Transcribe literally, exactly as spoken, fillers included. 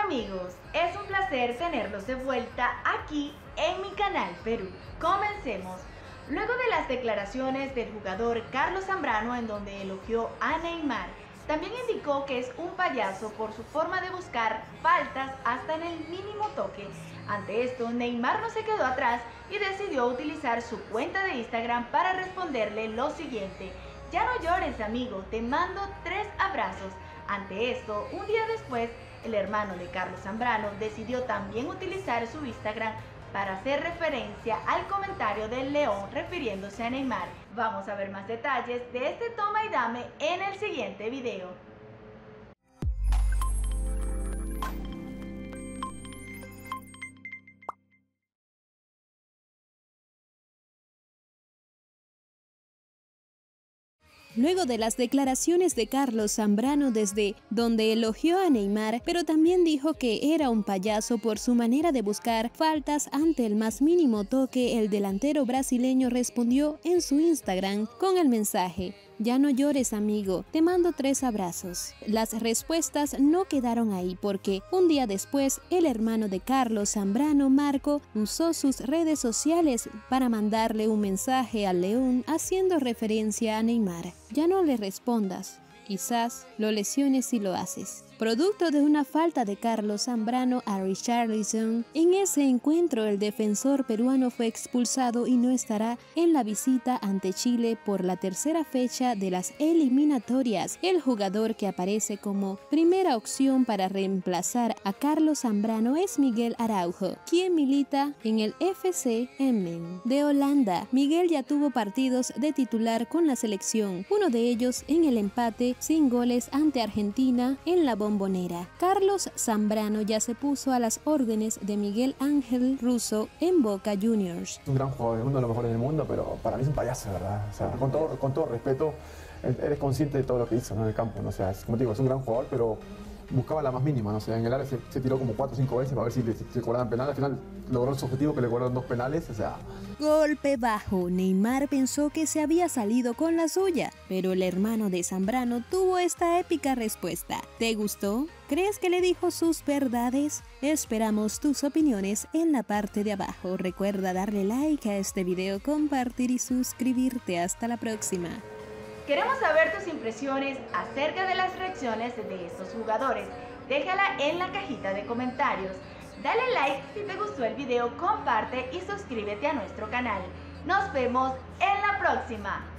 Hola amigos, es un placer tenerlos de vuelta aquí en mi canal Perú. Comencemos. Luego de las declaraciones del jugador Carlos Zambrano en donde elogió a Neymar, también indicó que es un payaso por su forma de buscar faltas hasta en el mínimo toque. Ante esto, Neymar no se quedó atrás y decidió utilizar su cuenta de Instagram para responderle lo siguiente: ya no llores amigo, te mando tres abrazos. Ante esto, un día después, el hermano de Carlos Zambrano decidió también utilizar su Instagram para hacer referencia al comentario del León refiriéndose a Neymar. Vamos a ver más detalles de este toma y dame en el siguiente video. Luego de las declaraciones de Carlos Zambrano desde donde elogió a Neymar, pero también dijo que era un payaso por su manera de buscar faltas ante el más mínimo toque, el delantero brasileño respondió en su Instagram con el mensaje: ya no llores amigo, te mando tres abrazos. Las respuestas no quedaron ahí porque un día después el hermano de Carlos Zambrano, Marco, usó sus redes sociales para mandarle un mensaje al León haciendo referencia a Neymar. Ya no le respondas, quizás lo lesiones si lo haces. Producto de una falta de Carlos Zambrano a Richarlison, en ese encuentro el defensor peruano fue expulsado y no estará en la visita ante Chile por la tercera fecha de las eliminatorias. El jugador que aparece como primera opción para reemplazar a Carlos Zambrano es Miguel Araujo, quien milita en el F C Emmen de Holanda. Miguel ya tuvo partidos de titular con la selección, uno de ellos en el empate sin goles ante Argentina en la Bombonera. Carlos Zambrano ya se puso a las órdenes de Miguel Ángel Russo en Boca Juniors. Es un gran jugador, es uno de los mejores del mundo, pero para mí es un payaso, ¿verdad? O sea, con todo, con todo respeto, eres consciente de todo lo que hizo, ¿no?, en el campo, ¿no? O sea, es, como te digo, es un gran jugador, pero buscaba la más mínima, ¿no? O sea, en el área se, se tiró como cuatro o cinco veces para ver si le, si le cobraban penal. Al final logró su objetivo, que le cobraron dos penales, o sea... Golpe bajo. Neymar pensó que se había salido con la suya, pero el hermano de Zambrano tuvo esta épica respuesta. ¿Te gustó? ¿Crees que le dijo sus verdades? Esperamos tus opiniones en la parte de abajo. Recuerda darle like a este video, compartir y suscribirte. Hasta la próxima. Queremos saber tus impresiones acerca de las reacciones de estos jugadores. Déjala en la cajita de comentarios. Dale like si te gustó el video, comparte y suscríbete a nuestro canal. Nos vemos en la próxima.